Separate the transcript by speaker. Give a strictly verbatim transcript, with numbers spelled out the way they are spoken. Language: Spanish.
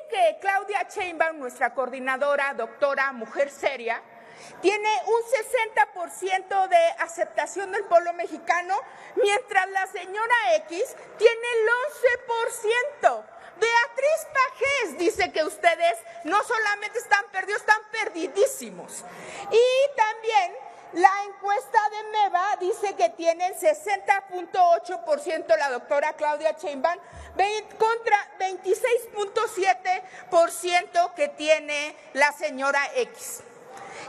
Speaker 1: que Claudia Sheinbaum, nuestra coordinadora, doctora, mujer seria, tiene un sesenta por ciento de aceptación del pueblo mexicano, mientras la señora X tiene el once por ciento. Beatriz Pajés dice que ustedes no solamente están perdidos, están perdidísimos. Y también la encuesta de MEVA dice que tienen sesenta punto ocho por ciento la doctora Claudia Sheinbaum contra veintiséis punto siete por ciento que tiene la señora X.